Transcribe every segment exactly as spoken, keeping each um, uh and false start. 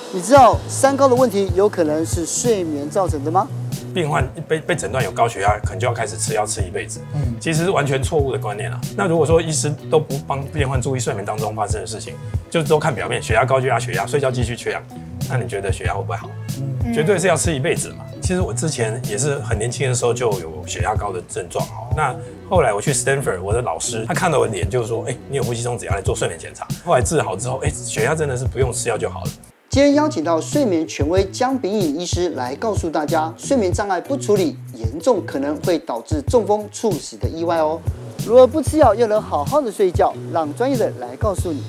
你知道三高的问题有可能是睡眠造成的吗？ 病患被被诊断有高血压，可能就要开始吃药吃一辈子。嗯，其实是完全错误的观念啊。那如果说医师都不帮病患注意睡眠当中发生的事情，就都看表面，血压高就压血压，睡觉继续缺氧，那你觉得血压会不会好？嗯，绝对是要吃一辈子嘛。其实我之前也是很年轻的时候就有血压高的症状哦。那后来我去 Stanford， 我的老师他看到我的脸就是说，哎、欸，你有呼吸中止，要来做睡眠检查。后来治好之后，哎、欸，血压真的是不用吃药就好了。 今天邀请到睡眠权威江秉颖医师来告诉大家，睡眠障碍不处理，严重可能会导致中风、猝死的意外哦。如何不吃药又能好好的睡觉？让专业的来告诉你。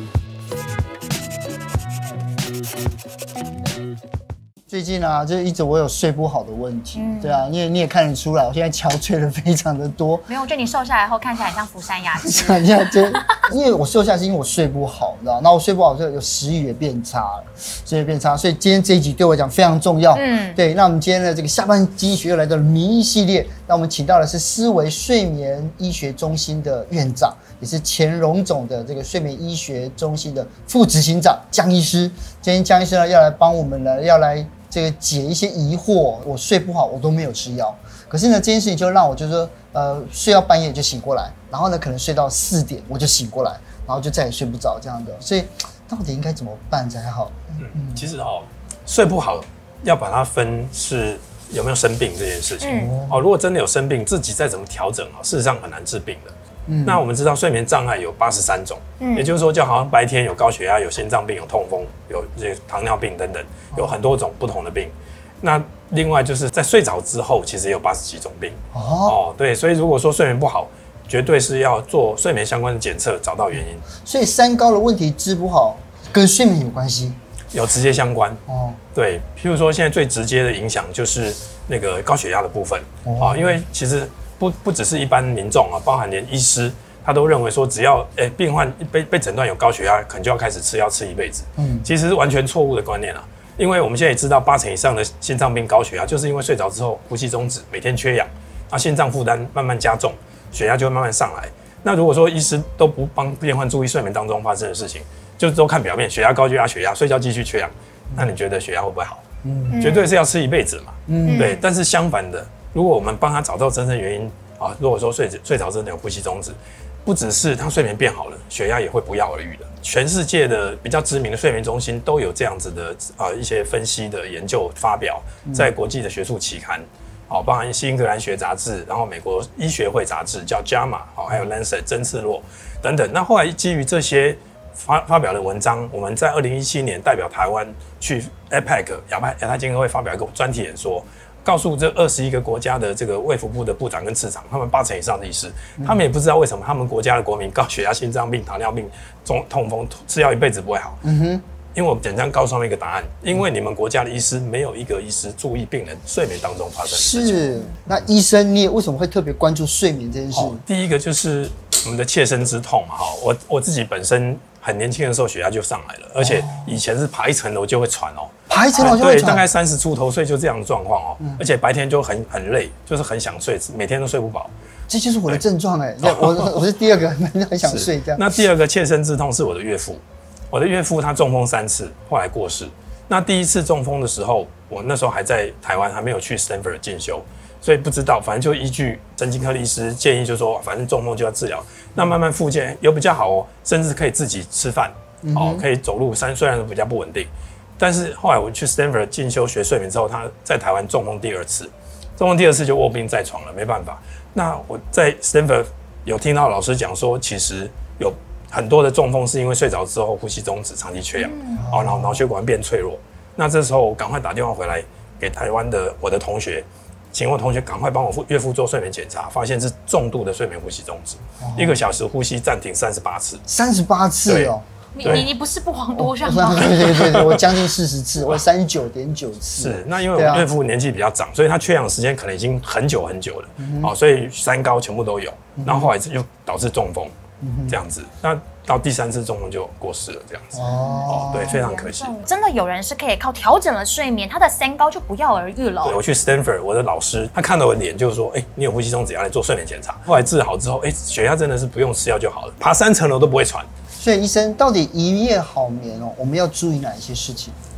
最近啊，就一直我有睡不好的问题，嗯、对啊，你也你也看得出来，我现在憔悴的非常的多。 没有，我觉得你瘦下来后看起来很像福山雅治。 你看，就因为我瘦下来是因为我睡不好，你知道，那我睡不好就有食欲也变差了，食欲变差，所以今天这一集对我讲非常重要。嗯，对，那我们今天的这个下半经济学又来到了名医系列，那我们请到的是思维睡眠医学中心的院长，也是前荣总的这个睡眠医学中心的副执行长江医师。今天江医师呢要来帮我们呢，要来这个解一些疑惑。我睡不好，我都没有吃药，可是呢，这件事情就让我就是说，呃，睡到半夜就醒过来，然后呢，可能睡到四点我就醒过来，然后就再也睡不着这样的。所以到底应该怎么办才好？ 嗯，其实哦，睡不好要把它分是有没有生病这件事情。嗯、哦，如果真的有生病，自己再怎么调整啊，事实上很难治病的。嗯、那我们知道睡眠障碍有八十三种，嗯、也就是说，就好像白天有高血压、有心脏病、有痛风、有这个糖尿病等等，有很多种不同的病。那另外就是在睡着之后，其实也有八十几种病。哦, 哦，对，所以如果说睡眠不好，绝对是要做睡眠相关的检测，找到原因。 所以三高的问题治不好，跟睡眠有关系？ 有直接相关。哦，对，譬如说现在最直接的影响就是那个高血压的部分。哦，啊，因为其实不不只是一般民众啊，包含连医师，他都认为说，只要哎、欸、病患被被诊断有高血压，可能就要开始吃药吃一辈子。嗯，其实是完全错误的观念啊。因为我们现在也知道，八成以上的心脏病、高血压，就是因为睡着之后呼吸中止，每天缺氧，那心脏负担慢慢加重，血压就会慢慢上来。那如果说医师都不帮病患注意睡眠当中发生的事情，就都看表面，血压高就压血压，睡觉继续缺氧，那你觉得血压会不会好？嗯，绝对是要吃一辈子嘛。嗯，对。但是相反的，如果我们帮他找到真正原因啊，如果说睡睡着真的有呼吸中止，不只是他睡眠变好了，血压也会不药而愈的。全世界的比较知名的睡眠中心都有这样子的啊一些分析的研究发表在国际的学术期刊，好，包含新英格兰学杂志，然后美国医学会杂志叫 J A M A， 好，还有 Lancet 针刺络等等。那后来基于这些发发表的文章，我们在二零一七年代表台湾去 A P E C 亚太亚太经合会发表一个专题演说。告诉这二十一个国家的这个卫福部的部长跟次长，他们八成以上的医师，他们也不知道为什么他们国家的国民高血压、心脏病、糖尿病、中痛风吃药一辈子不会好。嗯哼，因为我简单告诉他们一个答案，因为你们国家的医师没有一个医师注意病人睡眠当中发生的事情。 是，那医生你也为什么会特别关注睡眠这件事？ 第一个就是我们的切身之痛嘛，哈，我我自己本身很年轻的时候血压就上来了，而且以前是爬一层楼就会喘哦。 爬一层楼就会喘， 对，大概三十出头岁就这样的状况哦，嗯、而且白天就很很累，就是很想睡，每天都睡不饱。 这就是我的症状哎，我我是第二个，很想睡这样。 那第二个切身之痛是我的岳父，我的岳父他中风三次，后来过世。那第一次中风的时候，我那时候还在台湾，还没有去 Stanford 进修，所以不知道，反正就依据神经科的医师建议，就说反正中风就要治疗。那慢慢复健有比较好哦，甚至可以自己吃饭，嗯、哦，可以走路，虽然比较不稳定。但是后来我去 Stanford 进修学睡眠之后，他在台湾中风第二次，中风第二次就卧病在床了，没办法。那我在 Stanford 有听到老师讲说，其实有很多的中风是因为睡着之后呼吸中止、长期缺氧，哦，然后脑血管变脆弱。那这时候我赶快打电话回来给台湾的我的同学，请我同学赶快帮我岳父做睡眠检查，发现是重度的睡眠呼吸中止，哦、一个小时呼吸暂停三十八次， 三十八次哦。 你你你不是不遑多让吗？ 对对对对，我将近四十次，我三十九点九次。 是，那因为我岳父年纪比较长，所以他缺氧时间可能已经很久很久了，嗯、哦，所以三高全部都有，然后后来又导致中风，嗯、这样子。那到第三次中风就过世了，这样子。哦，对，非常可惜。 真的有人是可以靠调整了睡眠，他的三高就不药而愈了。 对，我去 Stanford， 我的老师他看到我的脸就是说，哎、欸，你有呼吸中止，要来做睡眠检查。后来治好之后，哎、欸，血压真的是不用吃药就好了，爬三层楼都不会喘。 所以医生到底一夜好眠哦，我们要注意哪一些事情？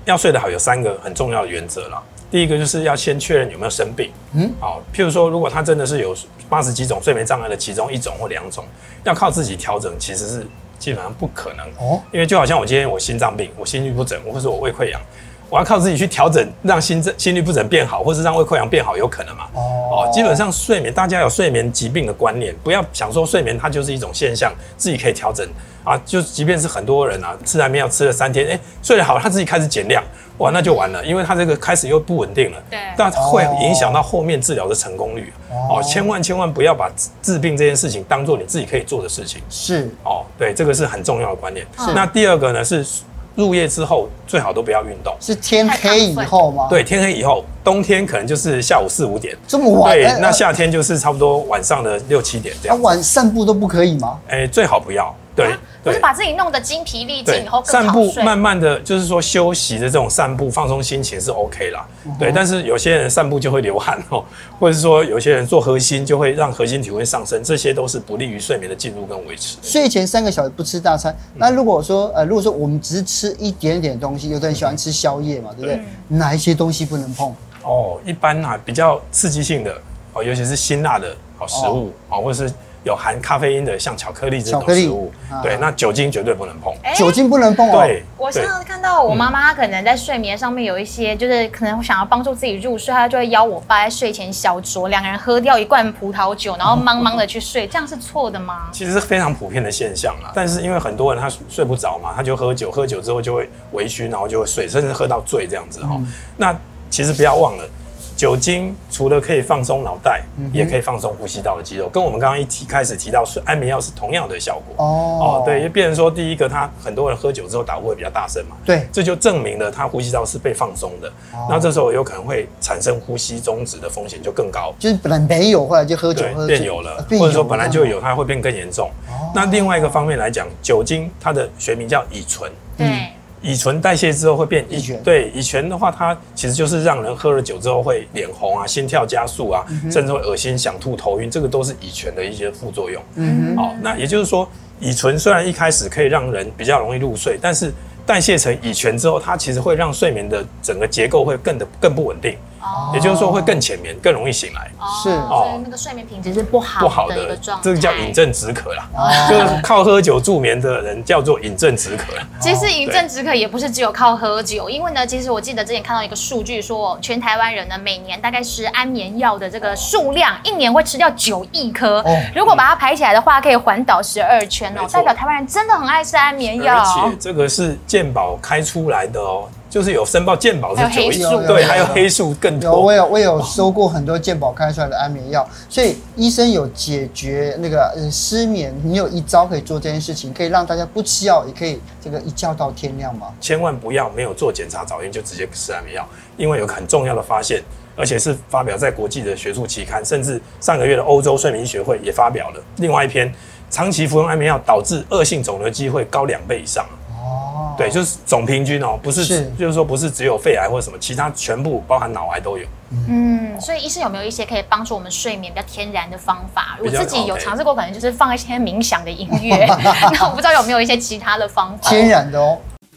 要睡得好有三个很重要的原则啦。第一个就是要先确认有没有生病，嗯，好，譬如说如果他真的是有八十几种睡眠障碍的其中一种或两种，要靠自己调整其实是基本上不可能哦，因为就好像我今天我心脏病，我心律不整，或者我胃溃疡。我要靠自己去调整，让心心律不整变好，或是让胃溃疡变好，有可能吗？哦，基本上睡眠，大家有睡眠疾病的观念，不要想说睡眠它就是一种现象，自己可以调整啊。就即便是很多人啊，吃安眠药吃了三天，哎、欸，睡得好，他自己开始减量，哇，那就完了，因为他这个开始又不稳定了，对，但会影响到后面治疗的成功率。哦，千万千万不要把治病这件事情当做你自己可以做的事情。 是， 哦，对，这个是很重要的观念。是，那第二个呢是。入夜之后最好都不要运动， 是天黑以后吗？ 对，天黑以后，冬天可能就是下午四五点， 这么晚。 对，那夏天就是差不多晚上的六七点这样。 啊，晚散步都不可以吗？ 哎，最好不要。对， 不是把自己弄得精疲力尽以后更散步慢慢的就是说休息的这种散步放松心情是 OK 啦。对，但是有些人散步就会流汗哦，或者是说有些人做核心就会让核心体会上升，这些都是不利于睡眠的进入跟维持。 睡前三个小时不吃大餐，那如果说呃如果说我们只是吃一点点东西，有的人喜欢吃宵夜嘛，对不对？哪一些东西不能碰？ 哦，一般啊比较刺激性的哦，尤其是辛辣的好食物哦，或者是。有含咖啡因的，像巧克力这种食物，对，那酒精绝对不能碰。 酒精不能碰哦。 对， 我上次看到我妈妈，她可能在睡眠上面有一些，就是可能想要帮助自己入睡，她就会邀我爸在睡前小酌，两个人喝掉一罐葡萄酒，然后茫茫的去睡，这样是错的吗？ 其实是非常普遍的现象啦，但是因为很多人他睡不着嘛，他就喝酒，喝酒之后就会微醺，然后就会睡，甚至喝到醉这样子哈。那其实不要忘了。酒精除了可以放松脑袋，嗯、也可以放松呼吸道的肌肉，跟我们刚刚一提开始提到安眠药是同样的效果。哦，哦对，变成说第一个，他很多人喝酒之后打呼会比较大声嘛， 对， 这就证明了他呼吸道是被放松的。哦、那这时候有可能会产生呼吸中止的风险就更高。 就是本来没有，后来就喝酒喝变有了，或者说本来就有，它会变更严重。哦、那另外一个方面来讲，酒精它的学名叫乙醇。 对。嗯乙醇代谢之后会变乙醛，对乙醛的话，它其实就是让人喝了酒之后会脸红啊、心跳加速啊，嗯、甚至会恶心、想吐、头晕，这个都是乙醛的一些副作用。嗯，哦，那也就是说，乙醇虽然一开始可以让人比较容易入睡，但是代谢成乙醛之后，它其实会让睡眠的整个结构会更的更不稳定。哦，也就是说会更浅眠，更容易醒来。 是，所以那个睡眠品质是不好的不好的一个状态， 这个叫饮鸩止渴啦。哦，就是靠喝酒助眠的人叫做饮鸩止渴。 其实饮鸩止渴也不是只有靠喝酒，因为呢，其实我记得之前看到一个数据说，全台湾人呢每年大概吃安眠药的这个数量，一年会吃掉九亿颗。哦，如果把它排起来的话，可以环岛十二圈哦，代表台湾人真的很爱吃安眠药。 而且这个是健保开出来的哦。就是有申报健保是九亿， 对， 对，还有黑数更多。 有，我有我有收过很多健保开出来的安眠药，所以医生有解决那个呃失眠，你有一招可以做这件事情，可以让大家不吃药，也可以这个一觉到天亮吗？ 千万不要没有做检查早验就直接吃安眠药，因为有个很重要的发现，而且是发表在国际的学术期刊，甚至上个月的欧洲睡眠医学会也发表了另外一篇，长期服用安眠药导致恶性肿瘤机会高两倍以上。对，就是总平均哦，不是，是就是说不是只有肺癌或者什么，其他全部包含脑癌都有。 嗯，所以医生有没有一些可以帮助我们睡眠比较天然的方法？我自己有尝试过，可能就是放一些冥想的音乐。那我不知道有没有一些其他的方法？ 天然的哦。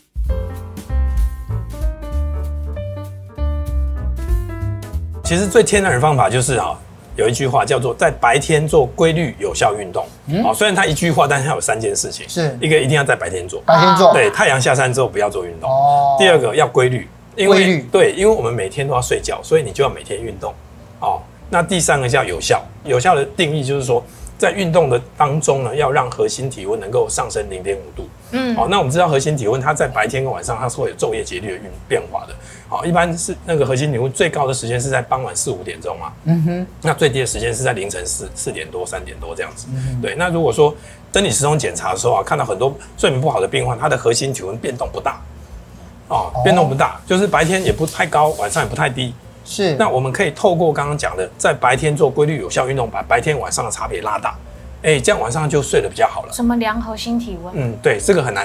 其实最天然的方法就是啊。有一句话叫做在白天做规律有效运动，嗯，哦，虽然它一句话，但是它有三件事情，是一个一定要在白天做， 白天做， 对，太阳下山之后不要做运动。哦，第二个要规律，因为规律对，因为我们每天都要睡觉，所以你就要每天运动。哦，那第三个叫有效，有效的定义就是说，在运动的当中呢，要让核心体温能够上升零点五度。嗯，好，那我们知道核心体温它在白天跟晚上它是会有昼夜节律的运变化的。好，一般是那个核心体温最高的时间是在傍晚四五点钟嘛，嗯哼，那最低的时间是在凌晨四四点多、三点多这样子。嗯、对，那如果说生理时钟检查的时候啊，看到很多睡眠不好的病患，他的核心体温变动不大，哦，变动不大，就是白天也不太高，晚上也不太低。是，那我们可以透过刚刚讲的，在白天做规律有效运动，把白天晚上的差别拉大，哎，这样晚上就睡得比较好了。 怎么量核心体温？ 嗯，对，这个很难量。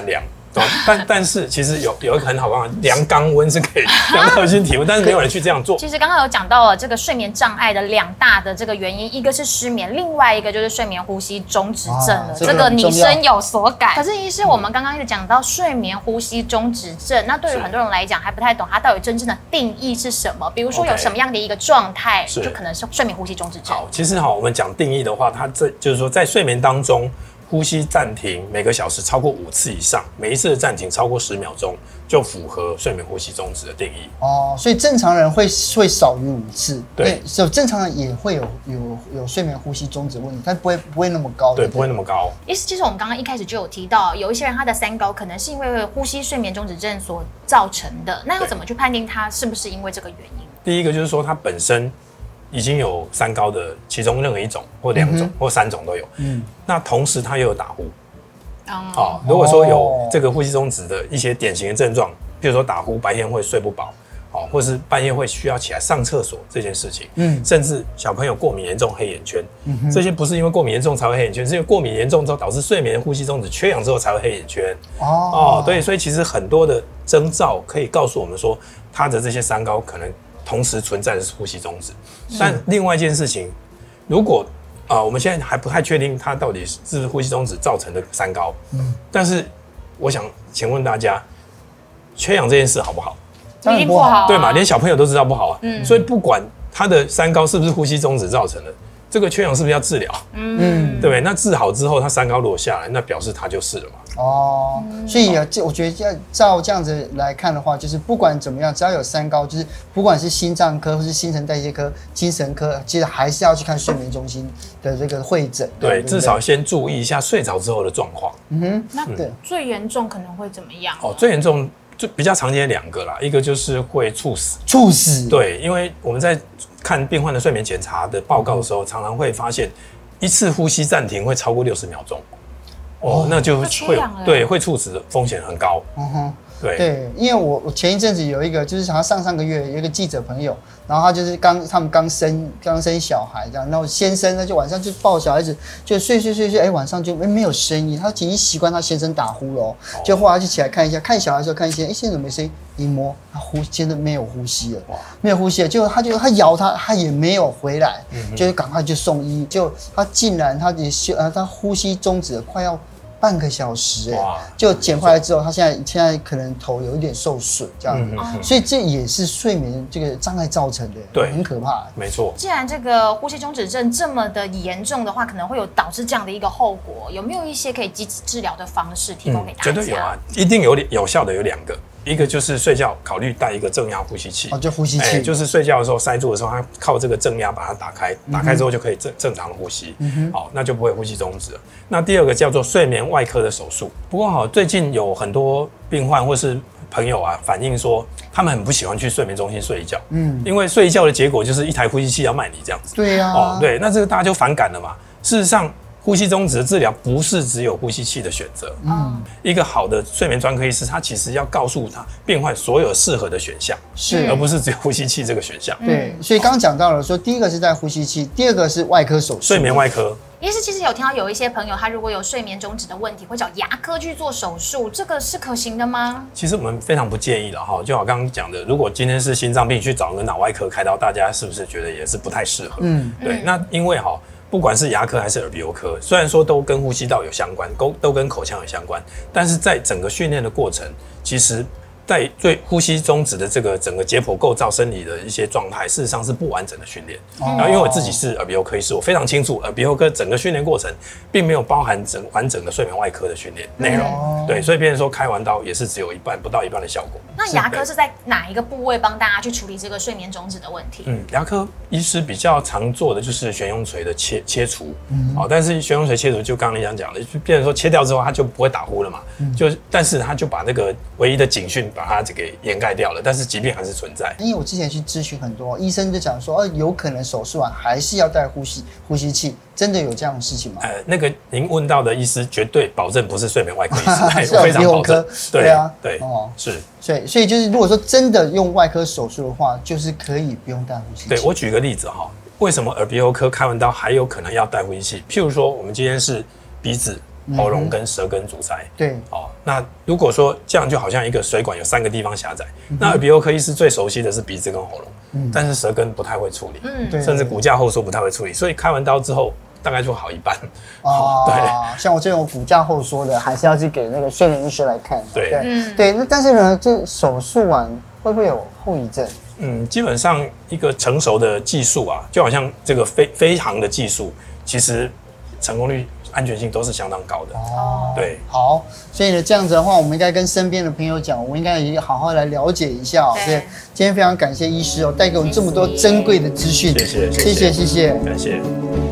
但但是其实有有一个很好方法，量肛温是可以量核心体温，但是没有人去这样做。 其实刚刚有讲到了这个睡眠障碍的两大的这个原因，一个是失眠，另外一个就是睡眠呼吸中止症了。啊、这个你深有所感。可是医师，我们刚刚一直讲到睡眠呼吸中止症，那对于很多人来讲还不太懂它到底真正的定义是什么。比如说有什么样的一个状态， Okay. 就可能是睡眠呼吸中止症。 好，其实好，我们讲定义的话，它这就是说在睡眠当中。呼吸暂停每个小时超过五次以上，每一次的暂停超过十秒钟，就符合睡眠呼吸中止的定义。 哦，所以正常人会会少于五次， 对， 所以正常人也会有有有睡眠呼吸中止问题，但不会不会那么高， 对，不会那么高。 意思其实我们刚刚一开始就有提到，有一些人他的三高可能是因为呼吸睡眠中止症所造成的，那要怎么去判定他是不是因为这个原因？ 第一个就是说他本身已经有三高的其中任何一种或两种、嗯、或三种都有，嗯，那同时他又有打呼，嗯、哦，如果说有这个呼吸中止的一些典型的症状，比如说打呼，白天会睡不饱，哦，或是半夜会需要起来上厕所这件事情，嗯，甚至小朋友过敏严重黑眼圈，嗯、这些不是因为过敏严重才会黑眼圈，是因为过敏严重之后导致睡眠呼吸中止缺氧之后才会黑眼圈，哦，哦，对，所以其实很多的征兆可以告诉我们说，他的这些三高可能同时存在的是呼吸中止，但另外一件事情，如果啊、呃，我们现在还不太确定它到底是不是呼吸中止造成的三高，嗯，但是我想请问大家，缺氧这件事好不好？ 一定不好、啊， 对嘛？连小朋友都知道不好啊，嗯，所以不管他的三高是不是呼吸中止造成的，这个缺氧是不是要治疗？嗯，对不对？那治好之后，他三高落下来，那表示他就是了嘛。 哦，所以啊，我觉得照这样子来看的话，就是不管怎么样，只要有三高，就是不管是心脏科或是新陈代谢科、精神科，其实还是要去看睡眠中心的这个会诊。 对，对对，至少先注意一下睡着之后的状况。 嗯哼，那对最严重可能会怎么样？ 哦，最严重就比较常见的两个啦，一个就是会猝死。 猝死？对， 因为我们在看病患的睡眠检查的报告的时候，嗯、常常会发现一次呼吸暂停会超过六十秒钟。哦，那就会对会猝死的风险很高。嗯哼，对对，因为我我前一阵子有一个，就是好像上上个月有一个记者朋友，然后他就是刚他们刚生刚生小孩这样，然后先生呢就晚上就抱小孩子就睡睡睡睡，哎、欸、晚上就没有声音，他已经习惯他先生打呼了、喔，哦、就后来就起来看一下，看小孩的时候看一下，哎、欸、先生怎么没声音？一摸他呼现在没有呼吸了，没有呼吸了，结果他就他摇他他也没有回来，嗯、就赶快就送医，就他竟然他也呃他呼吸终止了，快要半个小时哎、欸，就捡回来之后，他现在现在可能头有一点受损这样子，嗯、所以这也是睡眠这个障碍造成的， 对， 很可怕。 没错。 既然这个呼吸中止症这么的严重的话，可能会有导致这样的一个后果，有没有一些可以积极治疗的方式提供给大家？ 嗯、绝对有啊，一定有有效的有两个。一个就是睡觉考虑带一个正压呼吸器， 哦，就呼吸器、 欸，就是睡觉的时候塞住的时候，它靠这个正压把它打开，打开之后就可以正正常的呼吸，嗯、好，那就不会呼吸中止了。那第二个叫做睡眠外科的手术。不过好，最近有很多病患或是朋友啊反映说，他们很不喜欢去睡眠中心睡一觉，嗯，因为睡一觉的结果就是一台呼吸器要卖你这样子， 对呀、啊， 哦，对，那这个大家就反感了嘛。事实上，呼吸中止的治疗不是只有呼吸器的选择，嗯，一个好的睡眠专科医师，他其实要告诉他病患所有适合的选项， 是， 而不是只有呼吸器这个选项。 对，所以刚刚讲到了说，第一个是在呼吸器，第二个是外科手术， 睡眠外科。 医师其实有听到有一些朋友，他如果有睡眠中止的问题，会找牙科去做手术，这个是可行的吗？ 其实我们非常不建议了哈，就好刚刚讲的，如果今天是心脏病，去找个脑外科开刀，大家是不是觉得也是不太适合？嗯，对，嗯、那因为哈。不管是牙科还是耳鼻喉科，虽然说都跟呼吸道有相关，都都跟口腔有相关，但是在整个训练的过程，其实在对呼吸中止的这个整个解剖构造生理的一些状态，事实上是不完整的训练。哦、然后因为我自己是耳鼻喉科医师，我非常清楚耳鼻喉科整个训练过程并没有包含整完整的睡眠外科的训练内容。哦、对，所以变成说开完刀也是只有一半不到一半的效果。 那牙科是在哪一个部位帮大家去处理这个睡眠中止的问题？ 嗯，牙科医师比较常做的就是悬雍垂的切切除。嗯，好，但是悬雍垂切除就刚刚你讲讲的，就变成说切掉之后它就不会打呼了嘛。嗯，就但是它就把那个唯一的警讯把它给掩盖掉了，但是疾病还是存在。 因为我之前去咨询很多医生就讲说，呃、啊，有可能手术完还是要带呼吸呼吸器，真的有这样的事情吗？ 呃，那个您问到的医师绝对保证不是睡眠外科医师，是非常保证。 对啊， 对，哦，是。 所以，所以就是如果说真的用外科手术的话，就是可以不用带呼吸器。 对，我举个例子哈，为什么耳鼻喉科开完刀还有可能要带呼吸器？譬如说，我们今天是鼻子喉咙跟舌根阻塞。 对， 哦，那如果说这样就好像一个水管有三个地方狭窄，嗯、那耳鼻喉科医师最熟悉的是鼻子跟喉咙，嗯、但是舌根不太会处理，嗯，甚至骨架后缩不太会处理，所以开完刀之后大概就好一半。 哦，对，像我这种骨架后缩的，还是要去给那个睡眠医师来看。 对， 对，嗯、对，那但是呢，这手术完会不会有后遗症？ 嗯，基本上一个成熟的技术啊，就好像这个飞飞航的技术，其实成功率、安全性都是相当高的。哦，对， 好，所以呢，这样子的话，我们应该跟身边的朋友讲，我们应该也好好来了解一下。对，今天非常感谢医师哦，带给我们这么多珍贵的资讯。 谢谢， 谢谢，谢谢， 感谢。